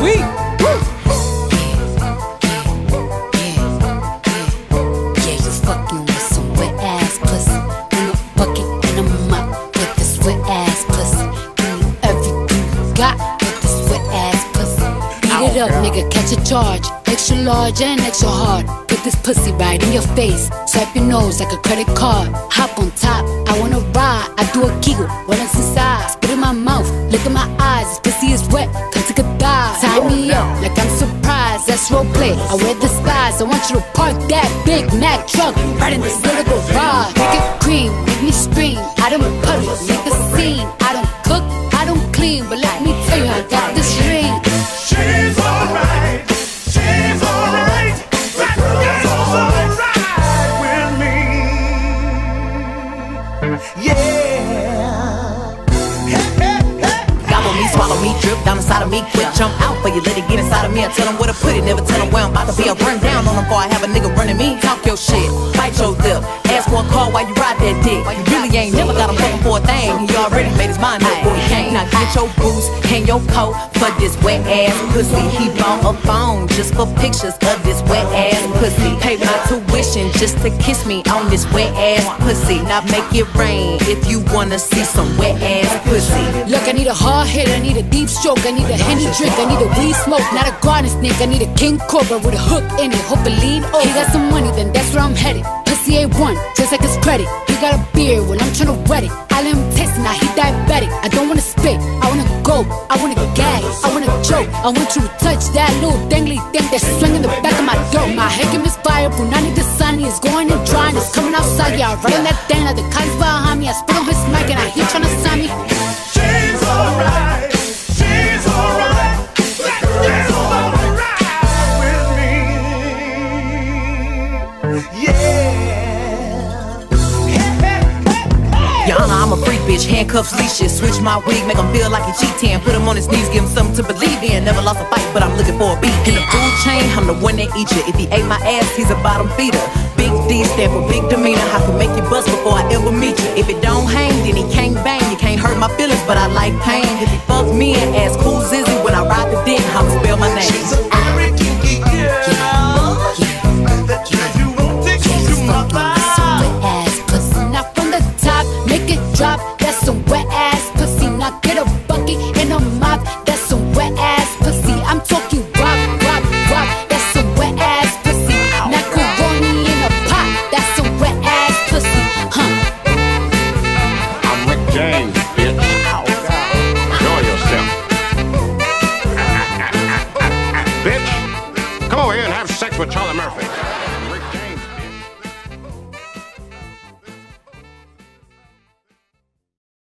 sweet. Yeah, you fucking with some wet ass pussy. In a bucket and a mop with this wet ass pussy. Give me everything you got with this wet ass pussy. Beat it up, nigga, catch a charge. Extra large and extra hard. Put this pussy right in your face. Swipe your nose like a credit card. Hop on top, I wanna ride. I do a giggle, what else inside? Spit in my mouth, look in my eyes. This pussy is wet, come take a dive. Tie me up like I'm surprised, that's roleplay. I wear the skies, I want you to park that Big Mac truck right in this little garage. Make it cream, make me scream. I don't puddle, make a scene. I don't cook, I don't clean, but let me tell you, I got this ring. She's alright. She's alright. That girl's alright with me. Yeah. Hey, hey, hey. Gobble me, swallow me, drip down inside of me. Quick jump out for you, let it get inside of me. I tell them where to put it, never tell them where I'm about to be. I run down on them before I have a nigga running me. Talk your shit, bite your lip. Ask for a call while you ride that dick. You really ain't never got him fucking for a thing. He already made his mind up before he came. Now get your boots and your coat for this wet ass pussy. He bought a phone just for pictures of this wet ass pussy. Pay my tuition just to kiss me on this wet ass pussy. Now make it rain if you wanna see some wet ass pussy. Look, I need a hard hit, I need a deep stroke, I need a Henny drink, I need a weed smoke, not a garden snake, I need a king cobra with a hook in it, hope it lean over. He got some money, then that's where I'm headed. Pussy A1, just like his credit. He got a beard when I'm tryna wet it. I let him taste it, now he diabetic. I don't wanna spit, I wanna go, I wanna gag, I wanna choke. I want you to touch that little dangly thing that's swinging the back of my throat. My head can misfire, Punani the sunny is going and drying, it's coming outside. Yeah, I run on that thing like the cops behind me. I spit on his mic and I hear tryna sign me. She's alright. She's alright. That girl's alright with me. Yeah. Your Honor, I'm a freak bitch, handcuffs, leashes. Switch my wig, make him feel like he cheating. Put him on his knees, give him something to believe in. Never lost a fight, but I'm looking for a beat. In the food chain, I'm the one that eat you. If he ate my ass, he's a bottom feeder. Big D stand for big demeanor. I can make you bust before I ever meet you. If it don't hang, then he can't bang. You can't hurt my feelings, but I like pain. If he fuck me and ask who's Izzy when I ride the dick,